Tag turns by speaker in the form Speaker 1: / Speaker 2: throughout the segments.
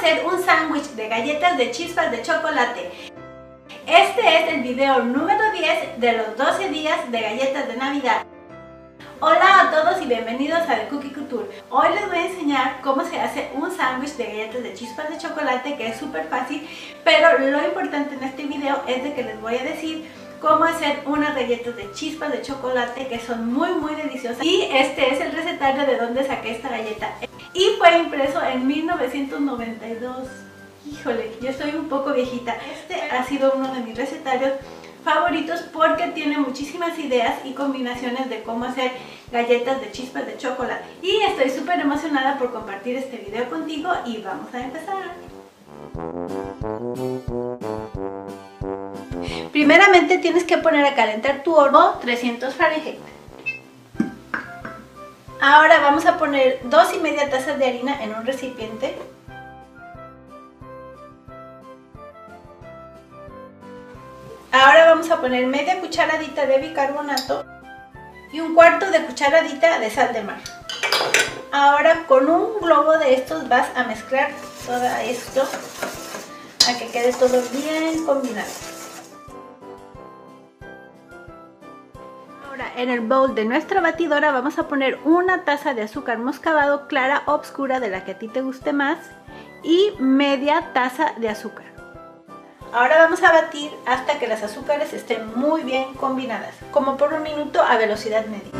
Speaker 1: hacer un sándwich de galletas de chispas de chocolate. Este es el video número 10 de los 12 días de galletas de Navidad. Hola a todos y bienvenidos a The Cookie Couture. Hoy les voy a enseñar cómo se hace un sándwich de galletas de chispas de chocolate, que es súper fácil, pero lo importante en este video es de que les voy a decir cómo hacer unas galletas de chispas de chocolate que son muy deliciosas. Y este es el recetario de donde saqué esta galleta. Y fue impreso en 1992. Híjole, yo estoy un poco viejita. Este ha sido uno de mis recetarios favoritos porque tiene muchísimas ideas y combinaciones de cómo hacer galletas de chispas de chocolate. Y estoy súper emocionada por compartir este video contigo y vamos a empezar. Primeramente tienes que poner a calentar tu horno 300 Fahrenheit. Ahora vamos a poner 2,5 tazas de harina en un recipiente. Ahora vamos a poner media cucharadita de bicarbonato y 1/4 de cucharadita de sal de mar. Ahora con un globo de estos vas a mezclar todo esto a que quede todo bien combinado. Ahora en el bowl de nuestra batidora vamos a poner 1 taza de azúcar moscabado clara o oscura, de la que a ti te guste más, y media taza de azúcar. Ahora vamos a batir hasta que las azúcares estén muy bien combinadas, como por 1 minuto a velocidad media.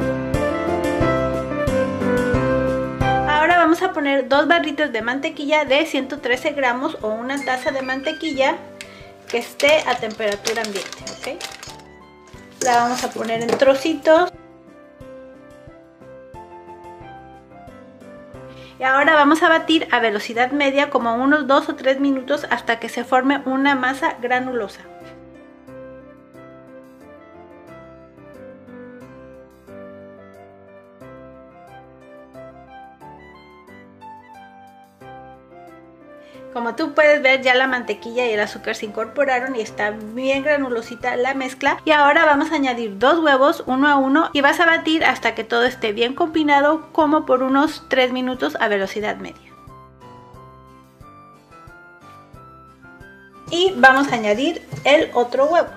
Speaker 1: Ahora vamos a poner 2 barritas de mantequilla de 113 gramos o 1 taza de mantequilla que esté a temperatura ambiente, ¿ok? La vamos a poner en trocitos. Y ahora vamos a batir a velocidad media como unos 2 o 3 minutos hasta que se forme una masa granulosa. Como tú puedes ver, ya la mantequilla y el azúcar se incorporaron y está bien granulosita la mezcla. Y ahora vamos a añadir 2 huevos uno a uno y vas a batir hasta que todo esté bien combinado, como por unos 3 minutos a velocidad media. Y vamos a añadir el otro huevo.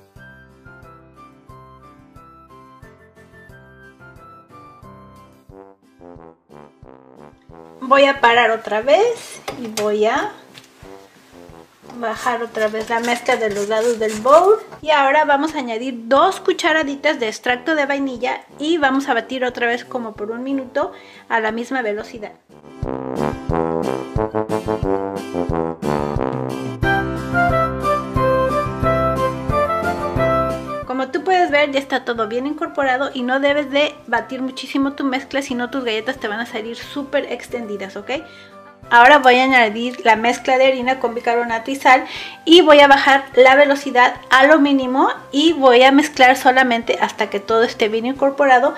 Speaker 1: Voy a parar otra vez y voy a bajar otra vez la mezcla de los lados del bowl. Y ahora vamos a añadir 2 cucharaditas de extracto de vainilla y vamos a batir otra vez como por 1 minuto a la misma velocidad. Como tú puedes ver, ya está todo bien incorporado y no debes de batir muchísimo tu mezcla, si no tus galletas te van a salir súper extendidas, ¿ok? Ahora voy a añadir la mezcla de harina con bicarbonato y sal y voy a bajar la velocidad a lo mínimo y voy a mezclar solamente hasta que todo esté bien incorporado.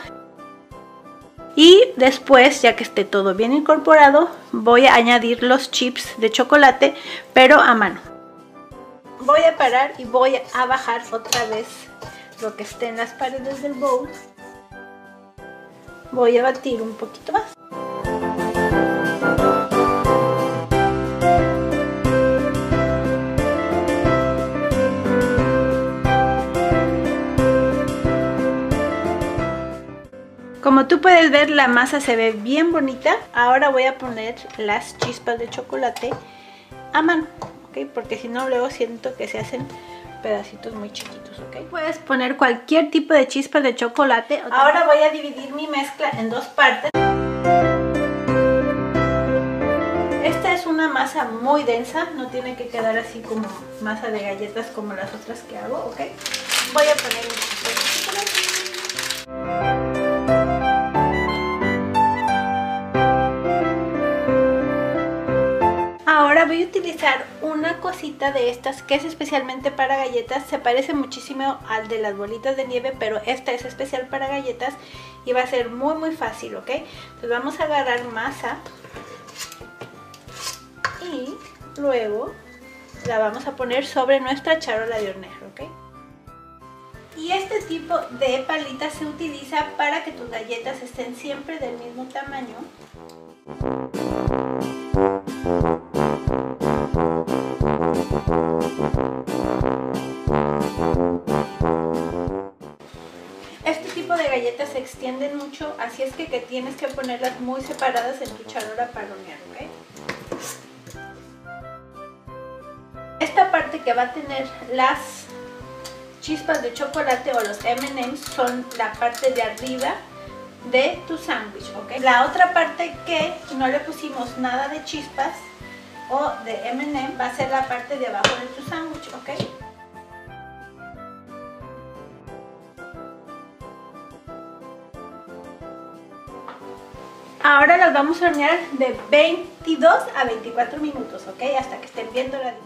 Speaker 1: Y después, ya que esté todo bien incorporado, voy a añadir los chips de chocolate, pero a mano. Voy a parar y voy a bajar otra vez lo que esté en las paredes del bowl. Voy a batir un poquito más. Como tú puedes ver, la masa se ve bien bonita. Ahora voy a poner las chispas de chocolate a mano, ¿ok? Porque si no, luego siento que se hacen pedacitos muy chiquitos, ¿ok? Puedes poner cualquier tipo de chispas de chocolate. Ahora voy a dividir mi mezcla en 2 partes. Esta es una masa muy densa, no tiene que quedar así como masa de galletas como las otras que hago, ¿ok? Voy a poner un poquito de chocolate. Ahora voy a utilizar una cosita de estas que es especialmente para galletas. Se parece muchísimo al de las bolitas de nieve, pero esta es especial para galletas y va a ser muy fácil, ¿ok? Entonces vamos a agarrar masa y luego la vamos a poner sobre nuestra charola de hornear, ¿ok? Y este tipo de palitas se utiliza para que tus galletas estén siempre del mismo tamaño. tipo de galletas se extienden mucho, así es que tienes que ponerlas muy separadas en tu charola para hornear, ¿ok? Esta parte que va a tener las chispas de chocolate o los M&M's son la parte de arriba de tu sándwich, ¿ok? La otra parte que no le pusimos nada de chispas o de M&M va a ser la parte de abajo de tu sándwich, ¿ok? Ahora las vamos a hornear de 22 a 24 minutos, ¿ok? Hasta que estén bien doraditas.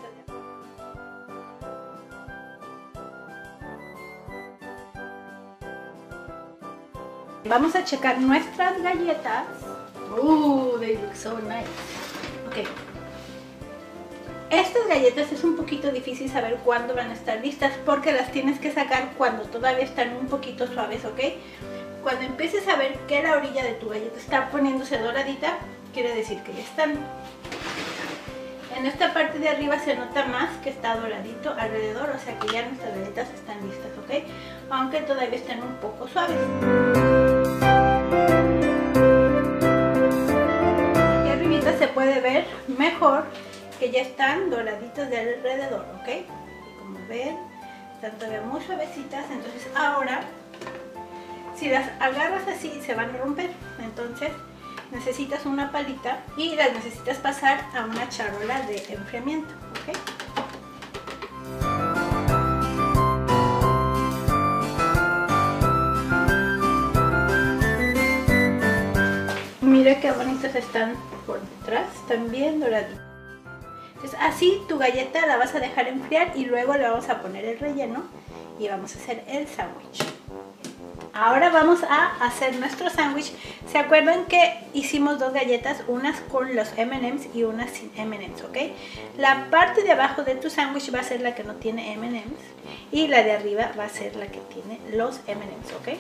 Speaker 1: Vamos a checar nuestras galletas. They look so nice. Ok. Estas galletas es un poquito difícil saber cuándo van a estar listas porque las tienes que sacar cuando todavía están un poquito suaves, ¿ok? Cuando empieces a ver que la orilla de tu galleta está poniéndose doradita, quiere decir que ya están. En esta parte de arriba se nota más que está doradito alrededor, o sea que ya nuestras galletas están listas, ¿ok? Aunque todavía están un poco suaves. Aquí arribita se puede ver mejor que ya están doraditas de alrededor, ¿ok? Como ven, están todavía muy suavecitas, entonces ahora si las agarras así se van a romper, entonces necesitas una palita y las necesitas pasar a una charola de enfriamiento, ¿ok? Mira qué bonitas están por detrás, están bien doraditas. Entonces así tu galleta la vas a dejar enfriar y luego le vamos a poner el relleno y vamos a hacer el sándwich. Ahora vamos a hacer nuestro sándwich. ¿Se acuerdan que hicimos dos galletas? Unas con los M&M's y unas sin M&M's, ¿ok? La parte de abajo de tu sándwich va a ser la que no tiene M&M's y la de arriba va a ser la que tiene los M&M's, ¿ok?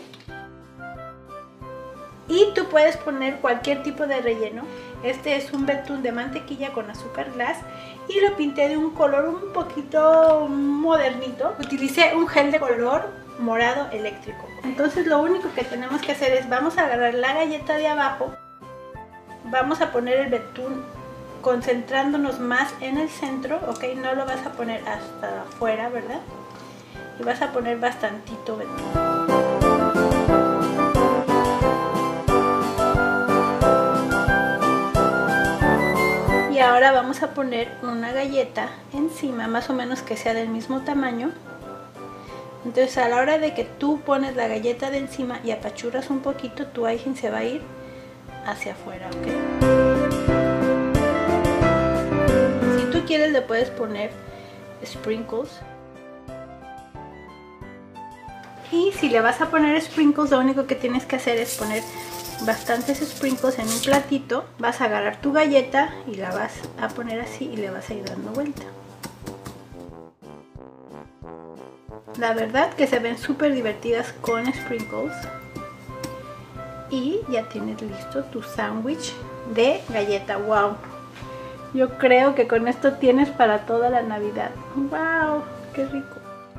Speaker 1: Y tú puedes poner cualquier tipo de relleno. Este es un betún de mantequilla con azúcar glass y lo pinté de un color un poquito modernito. Utilicé un gel de color morado eléctrico. Entonces lo único que tenemos que hacer es vamos a agarrar la galleta de abajo, vamos a poner el betún concentrándonos más en el centro, ok, no lo vas a poner hasta afuera, ¿verdad? Y vas a poner bastantito betún. Y ahora vamos a poner una galleta encima, más o menos que sea del mismo tamaño. Entonces a la hora de que tú pones la galleta de encima y apachurras un poquito, tu icing se va a ir hacia afuera, ¿ok? Si tú quieres le puedes poner sprinkles. Y si le vas a poner sprinkles, lo único que tienes que hacer es poner bastantes sprinkles en un platito. Vas a agarrar tu galleta y la vas a poner así y le vas a ir dando vuelta. La verdad que se ven súper divertidas con sprinkles. Y ya tienes listo tu sándwich de galleta. ¡Wow! Yo creo que con esto tienes para toda la Navidad. ¡Wow! ¡Qué rico!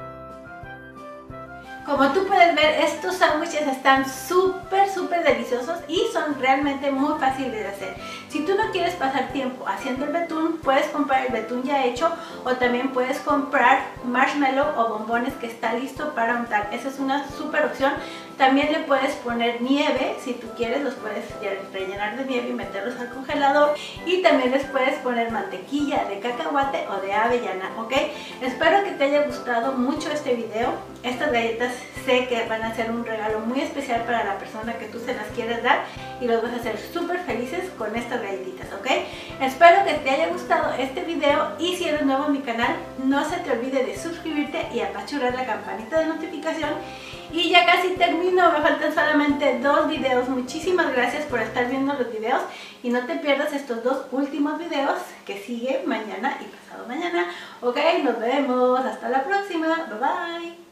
Speaker 1: Como tú puedes ver, estos sándwiches están súper deliciosos y son realmente muy fáciles de hacer. Si tú no quieres pasar tiempo haciendo el betún, puedes comprar el betún ya hecho o también puedes comprar marshmallow o bombones que está listo para untar. Esa es una súper opción. También le puedes poner nieve, si tú quieres los puedes rellenar de nieve y meterlos al congelador. Y también les puedes poner mantequilla de cacahuate o de avellana, ¿ok? Espero que te haya gustado mucho este video. Estas galletas sé que van a ser un regalo muy especial para la persona que tú se las quieres dar y los vas a hacer súper felices con estas galletitas, ¿ok? Espero que te haya gustado este video y si eres nuevo en mi canal, no se te olvide de suscribirte y apachurrar la campanita de notificación. Y ya casi termino, me faltan solamente 2 videos. Muchísimas gracias por estar viendo los videos y no te pierdas estos 2 últimos videos que siguen mañana y pasado mañana. Ok, nos vemos, hasta la próxima, bye bye.